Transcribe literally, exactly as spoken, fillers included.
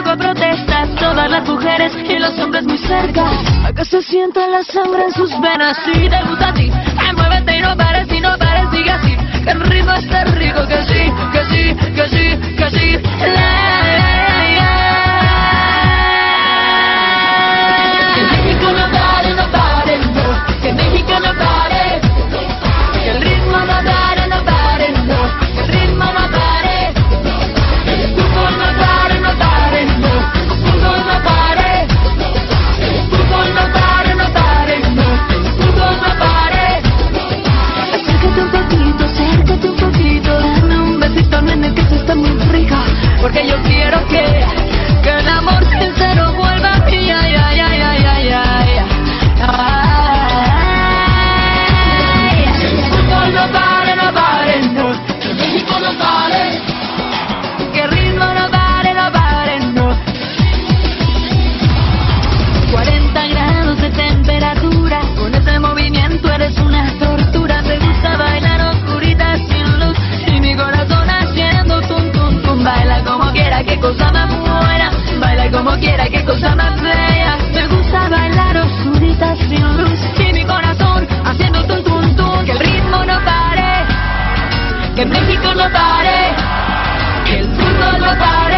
hago protestas, todas las mujeres y los hombres muy cerca, a que se sienta la sangre en sus venas. Si te gusta a ti, ay, muévete y no pares, y no pares, sigue así, que el ritmo está rico, que sí, que sí, que sí, que sí. La, la, la, la. Que México no pare, no pare, no, que México no pare, que el ritmo no pare, no pare, no, que el ritmo no pare, que el fútbol no pare, no pare, no, el fútbol no pare, el fútbol no pare, no pare, no, el fútbol no pare. Acércate un poquito, acércate un poquito, dame un besito, nene, que esto está muy rico, porque yo quiero que, que el amor sincero vuelva a mí, ay, ay, ay, ay, ay, ay, ay. El fútbol no pare, no pare, no, que México no pare, que el ritmo no pare, no pare, no. cuarenta grados de temperatura, con ese movimiento eres una tortura. Te gusta bailar oscurita sin luz y mi corazón haciendo tum tum tum. Baila como quiera, qué cosa más buena, baila como quiera, qué cosa más bella. Me gusta bailar oscurita sin luz y mi corazón haciendo tum tum tum. Que el ritmo no pare, que México no pare, que el fútbol no pare.